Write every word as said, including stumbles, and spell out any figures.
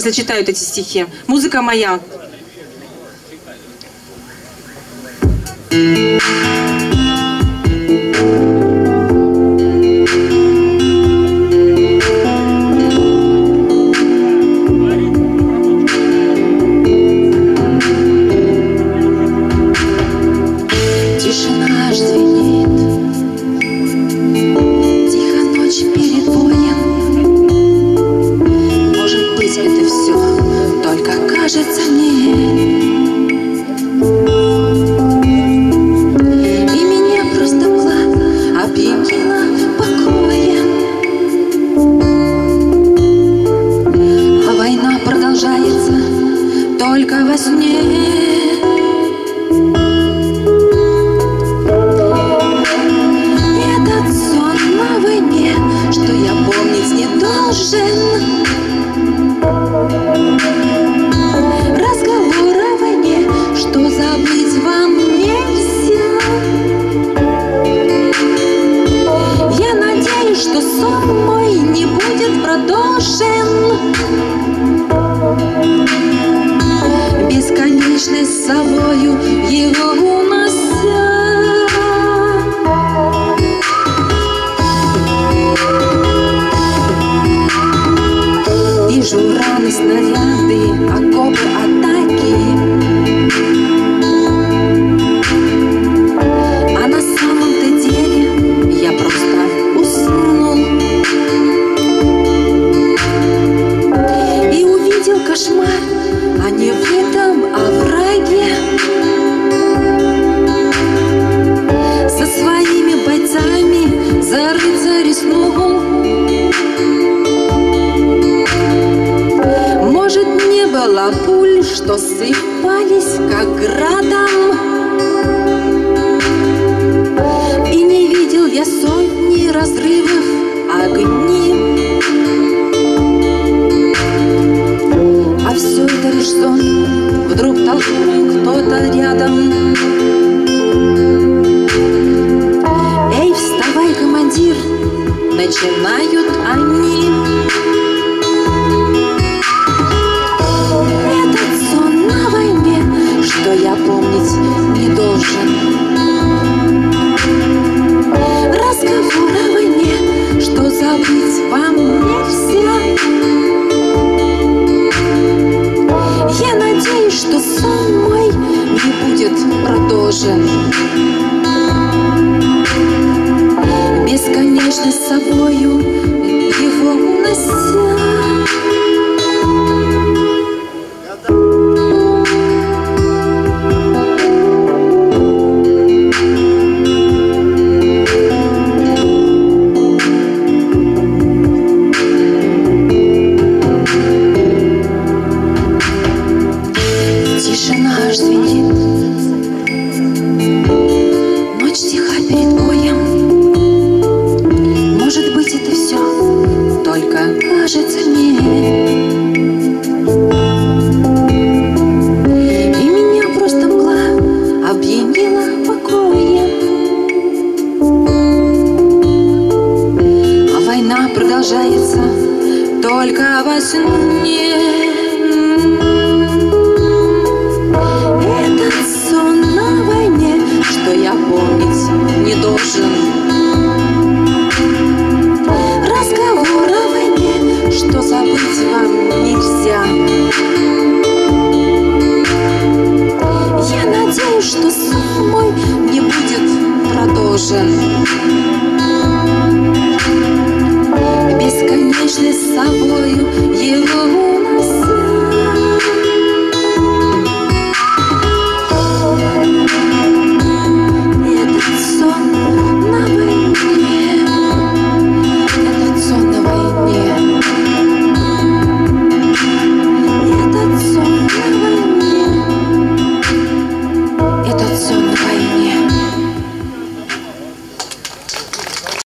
Зачитают эти стихи. Музыка моя. Тишина звенит, тихо ночь перед боем. Может быть, это все только кажется мне, и меня просто мгла опьянила покоем. А война продолжается только во сне. Что я помнить не должен, разговор о войне, что забыть вам нельзя. Я надеюсь, что сон мой не будет продолжен. Бесконечность с собою его унося. Вижу раны, снаряды, окопы, атаки. А на самом-то деле я просто уснул и увидел кошмар, а не в этом овраге. Со своими бойцами зарыться рискнул. Было пуль, что сыпались как градом, и не видел я сотни разрывов огней.